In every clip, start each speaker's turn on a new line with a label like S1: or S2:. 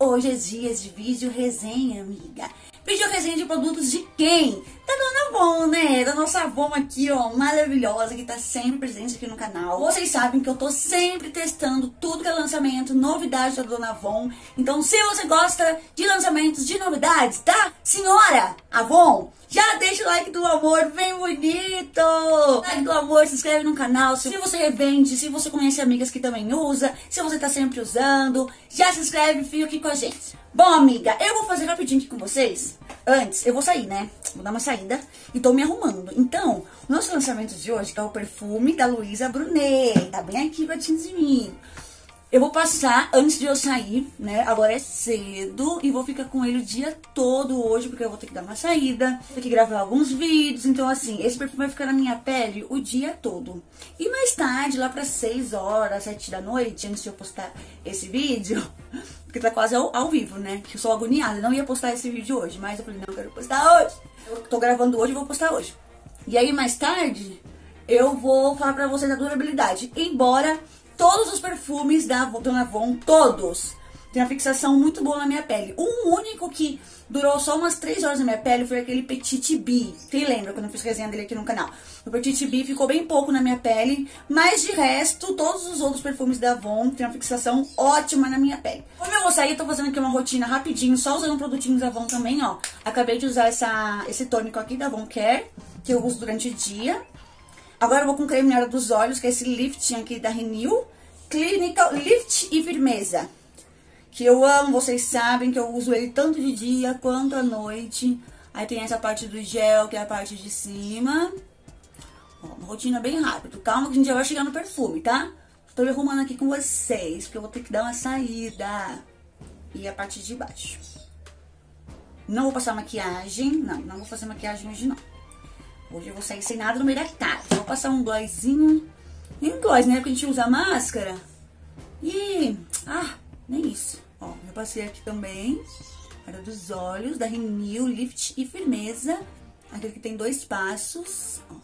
S1: hoje é dia de vídeo resenha, amiga. Vídeo resenha de produtos de quem? Da Dona Von, né? Da nossa Von aqui, ó, maravilhosa, que tá sempre presente aqui no canal. Vocês sabem que eu tô sempre testando tudo que é lançamento, novidade da Dona Von. Então, se você gosta de lançamentos, de novidades, tá? Senhora Avon, já deixa o like do amor bem bonito. Like do amor, se inscreve no canal. Se você revende, se você conhece amigas que também usa, se você tá sempre usando, já se inscreve e fica aqui com a gente. Bom, amiga, eu vou fazer rapidinho aqui com vocês. Antes, eu vou sair, né? Vou dar uma saída e tô me arrumando. Então, o nosso lançamento de hoje é o perfume da Luisa Brunet. Tá bem aqui pertinho de mim. Eu vou passar antes de eu sair, né? Agora é cedo e vou ficar com ele o dia todo hoje, porque eu vou ter que dar uma saída, vou ter que gravar alguns vídeos. Então, assim, esse perfume vai ficar na minha pele o dia todo. E mais tarde, lá para 6 horas, 7 da noite, antes de eu postar esse vídeo, porque tá quase ao vivo, né? Que eu sou agoniada, não ia postar esse vídeo hoje, mas eu falei, não, eu quero postar hoje. Eu tô gravando hoje e vou postar hoje. E aí, mais tarde, eu vou falar pra vocês da durabilidade. Embora todos os perfumes da Dona Von, todos, tem uma fixação muito boa na minha pele. O único que durou só umas 3 horas na minha pele foi aquele Petite Bee. Quem lembra quando eu fiz resenha dele aqui no canal? O Petite Bee ficou bem pouco na minha pele, mas de resto, todos os outros perfumes da Von tem uma fixação ótima na minha pele. Como eu vou sair, eu tô fazendo aqui uma rotina rapidinho, só usando produtinhos da Von também, ó. Acabei de usar esse tônico aqui da Von Care, que eu uso durante o dia. Agora eu vou com o creme na hora dos olhos, que é esse lifting aqui da Renew. Clinical Lift e Firmeza, que eu amo, vocês sabem que eu uso ele tanto de dia quanto à noite. Aí tem essa parte do gel, que é a parte de cima. Ó, uma rotina bem rápida. Calma que a gente já vai chegar no perfume, tá? Tô me arrumando aqui com vocês, porque eu vou ter que dar uma saída. E a parte de baixo. Não vou passar maquiagem, não vou fazer maquiagem hoje não. Hoje eu vou sair sem nada no meio da cara. Vou passar um glossinho. Nem gloss, né? Porque a gente usa máscara. E... nem isso. Ó, eu passei aqui também. Para dos olhos, da Renew, Lift e Firmeza. Aquele que tem 2 passos. Ó.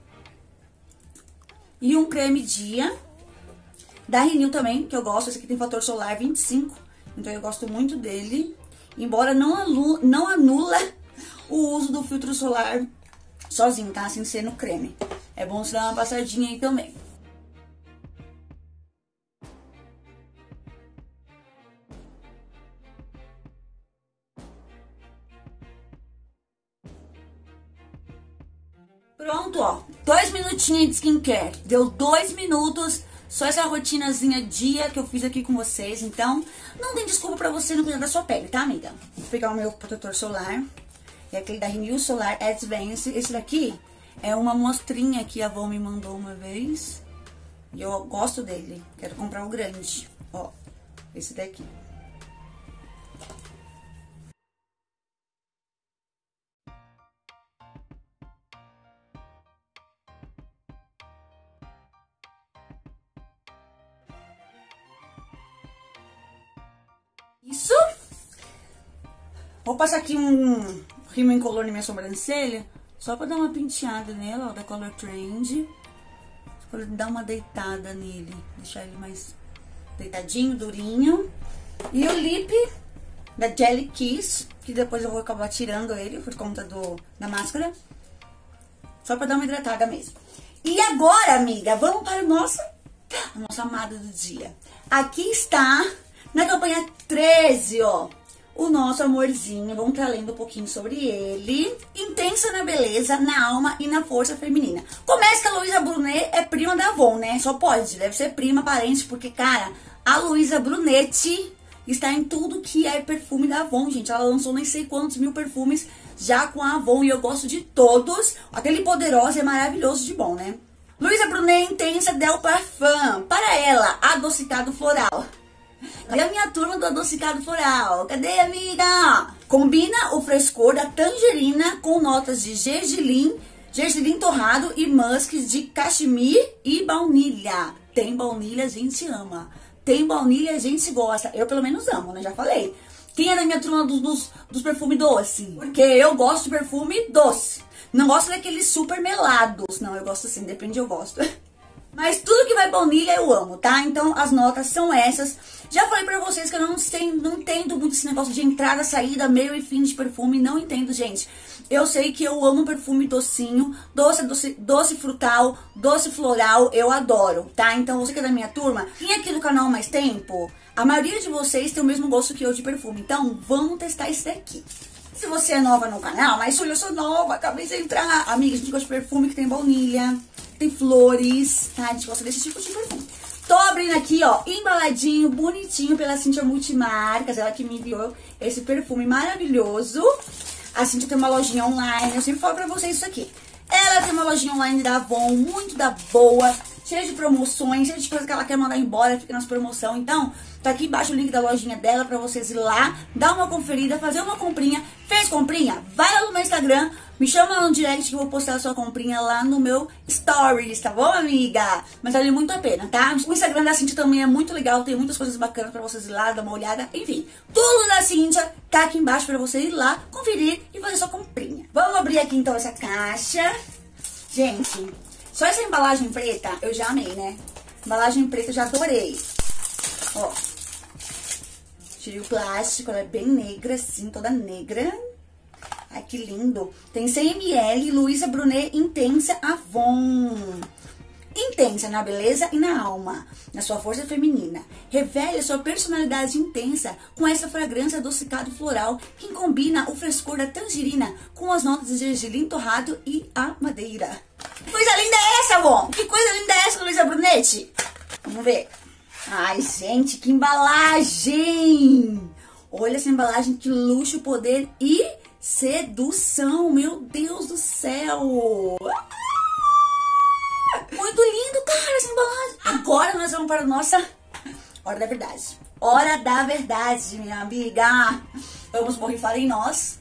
S1: E um creme dia. Da Renew também, que eu gosto. Esse aqui tem fator solar 25. Então eu gosto muito dele. Embora não anula o uso do filtro solar sozinho, tá? Sem ser no creme. É bom você dar uma passadinha aí também. Pronto, ó, 2 minutinhos de skincare, deu 2 minutos, só essa rotinazinha dia que eu fiz aqui com vocês, então não tem desculpa pra você não cuidar da sua pele, tá, amiga? Vou pegar o meu protetor solar, é aquele da Renew Solar Advance. Esse daqui é uma amostrinha que a avó me mandou uma vez, e eu gosto dele, quero comprar o grande, ó, esse daqui. Isso. Vou passar aqui um rímel incolor na minha sobrancelha, só pra dar uma penteada nela, ó, da Color Trend. Vou dar uma deitada nele, deixar ele mais deitadinho, durinho. E o lip da Jelly Kiss, que depois eu vou acabar tirando ele por conta da máscara. Só pra dar uma hidratada mesmo. E agora, amiga, vamos para a nossa amada do dia. Aqui está... Na campanha 13, ó, o nosso amorzinho, vamos estar lendo um pouquinho sobre ele. Intensa na beleza, na alma e na força feminina. Começa que a Luisa Brunet é prima da Avon, né? Só pode, deve ser prima, parente, porque, cara, a Luisa Brunet está em tudo que é perfume da Avon, gente. Ela lançou nem sei quantos mil perfumes já com a Avon e eu gosto de todos. Aquele poderoso é maravilhoso de bom, né? Luisa Brunet Intensa Del Parfum. Para ela, adocicado floral. Cadê a minha turma do adocicado floral? Cadê, amiga? Combina o frescor da tangerina com notas de gergelim torrado e musks de cachemir e baunilha. Tem baunilha, a gente ama. Tem baunilha, a gente gosta. Eu, pelo menos, amo, né? Já falei. Quem é da minha turma dos perfumes doce? Porque eu gosto de perfume doce. Não gosto daqueles super melados. Não, eu gosto assim, depende, eu gosto. Mas tudo que vai baunilha eu amo, tá? Então as notas são essas. Já falei pra vocês que eu não entendo muito esse negócio de entrada, saída, meio e fim de perfume. Não entendo, gente. Eu sei que eu amo perfume docinho, doce frutal, doce floral. Eu adoro, tá? Então você que é da minha turma, vem aqui no canal há mais tempo. A maioria de vocês tem o mesmo gosto que eu de perfume. Então vamos testar esse daqui. Se você é nova no canal, mas olha, eu sou nova, acabei de entrar. Amiga, a gente gosta de perfume que tem baunilha, tem flores, tá? A gente gosta desse tipo de perfume. Tô abrindo aqui, ó, embaladinho, bonitinho pela Cíntia Multimarcas. Ela que me enviou esse perfume maravilhoso. A Cíntia tem uma lojinha online, eu sempre falo pra vocês isso aqui. Ela tem uma lojinha online da Avon, muito da boa, cheia de promoções, cheia de coisa que ela quer mandar embora, fica nas promoções. Então, tá aqui embaixo o link da lojinha dela pra vocês ir lá, dar uma conferida, fazer uma comprinha. Fez comprinha? Vai lá no meu Instagram, me chama lá no direct que eu vou postar a sua comprinha lá no meu stories, tá bom, amiga? Mas vale muito a pena, tá? O Instagram da Cíntia também é muito legal, tem muitas coisas bacanas pra vocês ir lá, dar uma olhada. Enfim, tudo da Cíntia tá aqui embaixo pra você ir lá, conferir e fazer sua comprinha. Vamos abrir aqui então essa caixa. Gente, só essa embalagem preta eu já amei, né? Embalagem preta eu já adorei. Ó, tirei o plástico, ela é bem negra assim, toda negra. Ai, que lindo. Tem 100 ml, Luísa Brunet Intensa Avon. Intensa na beleza e na alma, na sua força feminina. Revele a sua personalidade intensa com essa fragrância adocicada e floral que combina o frescor da tangerina com as notas de gergelim torrado e a madeira. Que coisa linda é essa, Avon? Que coisa linda é essa, Luísa Brunet? Vamos ver. Ai, gente, que embalagem! Olha essa embalagem, que luxo, poder e sedução. Meu Deus do céu! Muito lindo, cara, essa embalagem. Agora nós vamos para a nossa hora da verdade. Hora da verdade, minha amiga. Vamos borrifar em nós.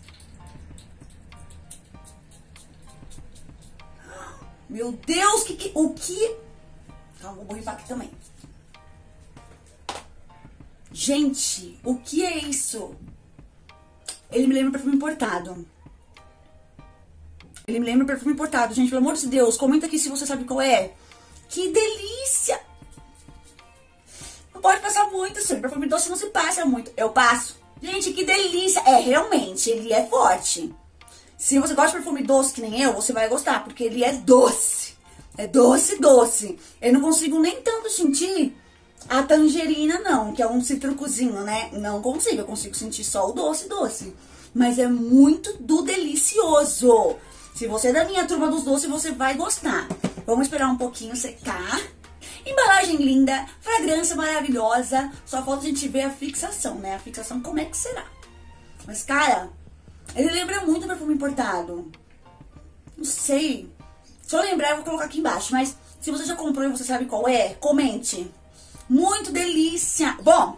S1: Meu Deus, o que... Calma, vou borrifar aqui também. Gente, o que é isso? Ele me lembra perfume importado. Ele me lembra perfume importado, gente, pelo amor de Deus. Comenta aqui se você sabe qual é. Que delícia! Não pode passar muito, assim. Perfume doce não se passa muito. Eu passo. Gente, que delícia! É, realmente, ele é forte. Se você gosta de perfume doce que nem eu, você vai gostar, porque ele é doce. É doce, doce. Eu não consigo nem tanto sentir a tangerina, não, que é um citrucozinho, né? Não consigo, eu consigo sentir só o doce, doce. Mas é muito do delicioso. Se você é da minha turma dos doces, você vai gostar. Vamos esperar um pouquinho secar. Embalagem linda, fragrância maravilhosa. Só falta a gente ver a fixação, né? A fixação, como é que será? Mas, cara, ele lembra muito perfume importado. Não sei. Se eu lembrar, eu vou colocar aqui embaixo. Mas se você já comprou e você sabe qual é, comente. Muito delícia. Bom,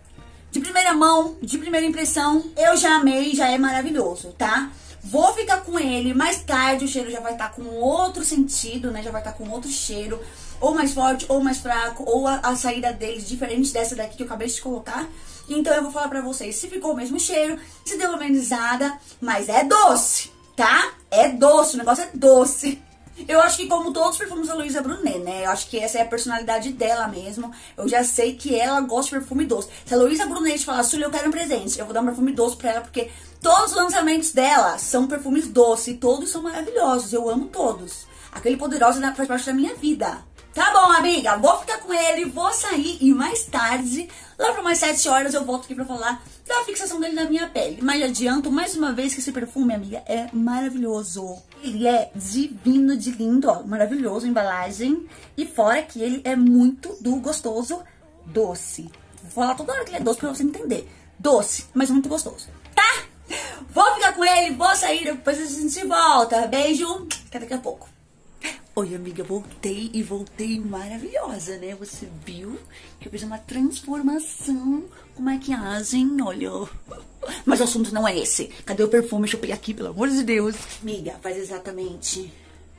S1: de primeira mão, de primeira impressão, eu já amei, já é maravilhoso, tá? Vou ficar com ele mais tarde, o cheiro já vai estar com outro sentido, né? Já vai estar com outro cheiro, ou mais forte, ou mais fraco, ou a saída dele diferente dessa daqui que eu acabei de colocar. Então eu vou falar pra vocês se ficou o mesmo cheiro, se deu uma amenizada, mas é doce, tá? É doce, o negócio é doce. Eu acho que como todos os perfumes da Luísa Brunet, né? Eu acho que essa é a personalidade dela mesmo. Eu já sei que ela gosta de perfume doce. Se a Luísa Brunet falar, Sully, eu quero um presente, eu vou dar um perfume doce pra ela, porque todos os lançamentos dela são perfumes doces e todos são maravilhosos. Eu amo todos. Aquele Poderosa faz parte da minha vida. Tá bom, amiga, vou ficar com ele, vou sair e mais tarde, lá para umas 7 horas, eu volto aqui pra falar da fixação dele na minha pele. Mas adianto mais uma vez que esse perfume, amiga, é maravilhoso. Ele é divino de lindo, ó, maravilhoso, embalagem. E fora que ele é muito do gostoso doce. Vou falar toda hora que ele é doce pra você entender. Doce, mas muito gostoso, tá? Vou ficar com ele, vou sair, depois a gente volta. Beijo, até daqui a pouco. Oi, amiga, voltei e voltei maravilhosa, né? Você viu que eu fiz uma transformação com maquiagem, olha. Mas o assunto não é esse. Cadê o perfume? Deixa eu pegar aqui, pelo amor de Deus. Amiga, faz exatamente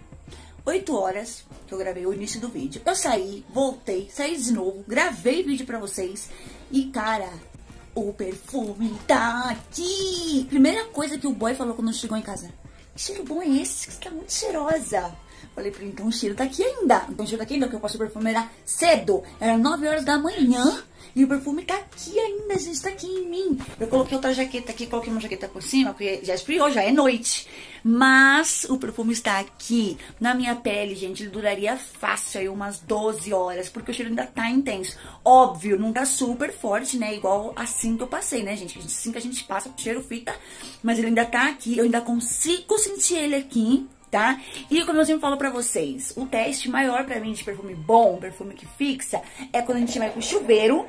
S1: 8 horas que eu gravei o início do vídeo. Eu saí, voltei, saí de novo, gravei vídeo pra vocês e, cara, o perfume tá aqui. Primeira coisa que o boy falou quando chegou em casa. Que cheiro bom é esse? Você tá muito cheirosa. Falei pra ele, então o cheiro tá aqui ainda. Então o cheiro tá aqui ainda, porque eu passei o perfume era cedo. Era 9 horas da manhã. E o perfume tá aqui ainda, gente, tá aqui em mim. Eu coloquei outra jaqueta aqui, coloquei uma jaqueta por cima, porque já esfriou, já é noite. Mas o perfume está aqui na minha pele, gente. Ele duraria fácil aí umas 12 horas, porque o cheiro ainda tá intenso. Óbvio, não tá super forte, né? Igual assim que eu passei, né, gente? Assim que a gente passa, o cheiro fica. Mas ele ainda tá aqui, eu ainda consigo sentir ele aqui, tá? E como eu sempre falo pra vocês, o teste maior pra mim de perfume bom, perfume que fixa, é quando a gente vai pro chuveiro.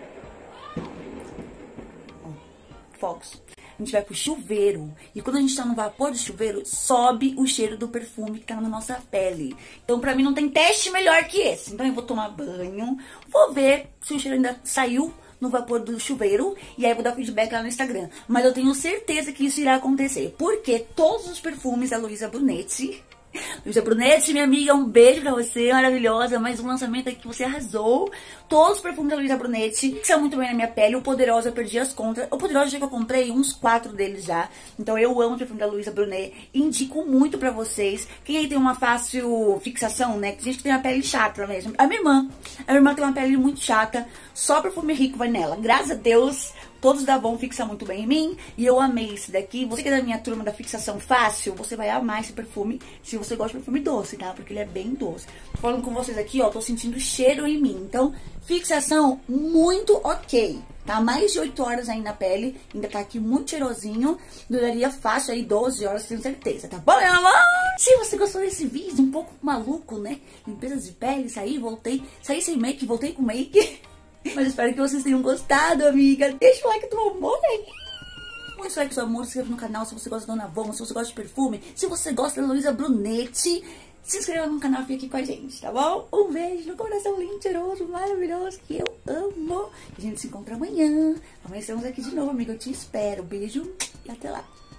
S1: Fogos. A gente vai pro chuveiro. E quando a gente tá no vapor do chuveiro, sobe o cheiro do perfume que tá na nossa pele. Então, pra mim, não tem teste melhor que esse. Então, eu vou tomar banho, vou ver se o cheiro ainda saiu no vapor do chuveiro. E aí, eu vou dar feedback lá no Instagram. Mas eu tenho certeza que isso irá acontecer. Porque todos os perfumes da Luisa Brunetti... Luisa Brunetti, minha amiga, um beijo pra você, maravilhosa, mais um lançamento aqui que você arrasou. Todos os perfumes da Luisa Brunetti são muito bem na minha pele. O Poderosa eu perdi as contas. O Poderosa já que eu comprei uns 4 deles já. Então eu amo o perfume da Luisa Brunetti. Indico muito pra vocês. Quem aí tem uma fácil fixação, né? Que gente que tem uma pele chata mesmo. A minha irmã tem uma pele muito chata. Só perfume rico vai nela. Graças a Deus, todos da Avon fixam muito bem em mim. E eu amei esse daqui. Você que é da minha turma da fixação fácil, você vai amar esse perfume se você gosta de perfume doce, tá? Porque ele é bem doce. Tô falando com vocês aqui, ó, tô sentindo cheiro em mim. Então, fixação muito ok, tá? Mais de 8 horas aí na pele. Ainda tá aqui muito cheirosinho. Duraria fácil aí 12 horas, tenho certeza, tá bom, meu amor? Se você gostou desse vídeo, um pouco maluco, né? Limpeza de pele, voltei. Saí sem make, voltei com make. Mas espero que vocês tenham gostado, amiga. Deixa o like do amor aí. Deixa o like do amor, se inscreva no canal se você gosta da Dona Avon, se você gosta de perfume, se você gosta da Luisa Brunetti. Se inscreva no canal e fique aqui com a gente, tá bom? Um beijo no coração lindo, cheiroso, maravilhoso, que eu amo. A gente se encontra amanhã. Amanhã estamos aqui de novo, amiga. Eu te espero. Beijo e até lá.